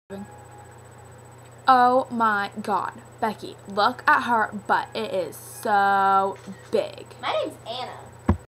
Oh my god, Becky, look at her butt. It is so big. My name's Anna.